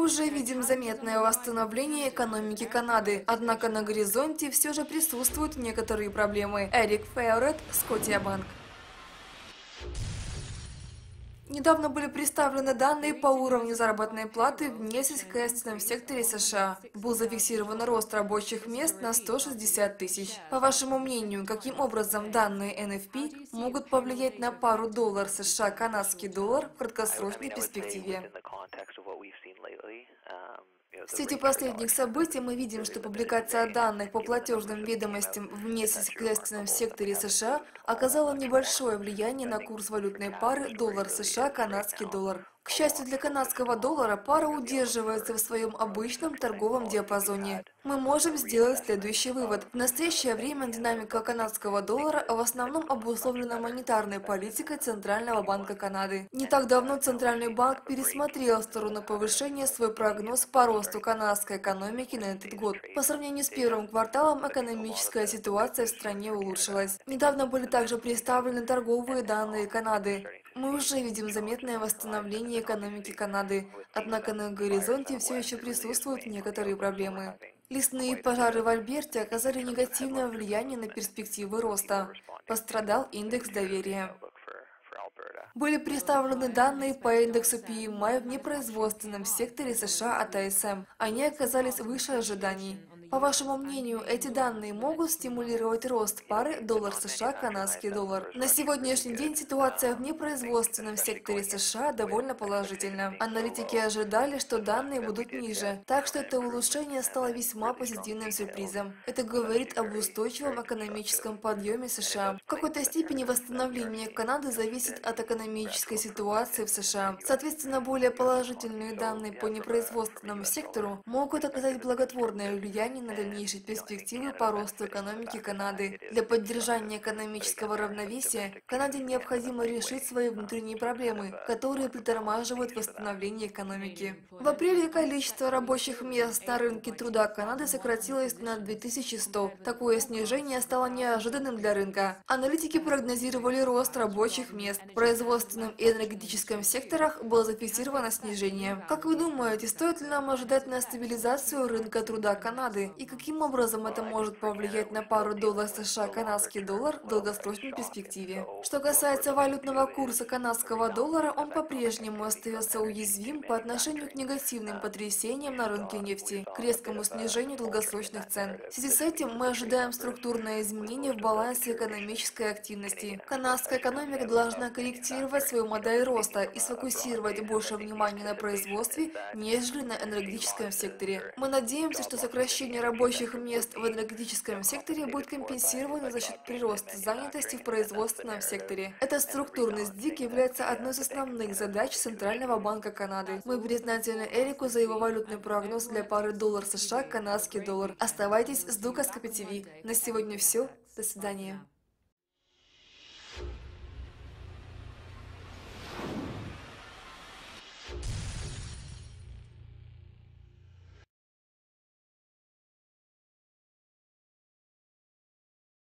Мы уже видим заметное восстановление экономики Канады, однако на горизонте все же присутствуют некоторые проблемы. Эрик Феорет, Scotiabank. Недавно были представлены данные по уровню заработной платы в несельскохозяйственном секторе США. Был зафиксирован рост рабочих мест на 160 тысяч. По вашему мнению, каким образом данные NFP могут повлиять на пару доллар США канадский доллар в краткосрочной перспективе? В свете последних событий мы видим, что публикация данных по платежным ведомостям в несельскохозяйственном секторе США оказала небольшое влияние на курс валютной пары доллар США канадский доллар. К счастью для канадского доллара, пара удерживается в своем обычном торговом диапазоне. Мы можем сделать следующий вывод. В настоящее время динамика канадского доллара в основном обусловлена монетарной политикой Центрального банка Канады. Не так давно Центральный банк пересмотрел в сторону повышения свой прогноз по росту канадской экономики на этот год. По сравнению с первым кварталом экономическая ситуация в стране улучшилась. Недавно были также представлены торговые данные Канады. Мы уже видим заметное восстановление экономики Канады, однако на горизонте все еще присутствуют некоторые проблемы. Лесные пожары в Альберте оказали негативное влияние на перспективы роста. Пострадал индекс доверия. Были представлены данные по индексу PMI в непроизводственном секторе США от ISM. Они оказались выше ожиданий. По вашему мнению, эти данные могут стимулировать рост пары доллар США канадский доллар? На сегодняшний день ситуация в непроизводственном секторе США довольно положительна. Аналитики ожидали, что данные будут ниже, так что это улучшение стало весьма позитивным сюрпризом. Это говорит об устойчивом экономическом подъеме США. В какой-то степени восстановление Канады зависит от экономической ситуации в США. Соответственно, более положительные данные по непроизводственному сектору могут оказать благотворное влияние на дальнейшие перспективы по росту экономики Канады. Для поддержания экономического равновесия Канаде необходимо решить свои внутренние проблемы, которые притормаживают восстановление экономики. В апреле количество рабочих мест на рынке труда Канады сократилось на 2100. Такое снижение стало неожиданным для рынка. Аналитики прогнозировали рост рабочих мест. В производственном и энергетическом секторах было зафиксировано снижение. Как вы думаете, стоит ли нам ожидать на стабилизацию рынка труда Канады? И каким образом это может повлиять на пару доллар США канадский доллар в долгосрочной перспективе? Что касается валютного курса канадского доллара, он по-прежнему остается уязвим по отношению к негативным потрясениям на рынке нефти, к резкому снижению долгосрочных цен. В связи с этим мы ожидаем структурное изменение в балансе экономической активности. Канадская экономика должна корректировать свою модель роста и сфокусировать больше внимания на производстве, нежели на энергетическом секторе. Мы надеемся, что сокращение рабочих мест в энергетическом секторе будет компенсировано за счет прироста занятости в производственном секторе. Этот структурный сдвиг является одной из основных задач Центрального банка Канады. Мы признательны Эрику за его валютный прогноз для пары доллар США канадский доллар. Оставайтесь с Дукаскопи ТВ. На сегодня все. До свидания.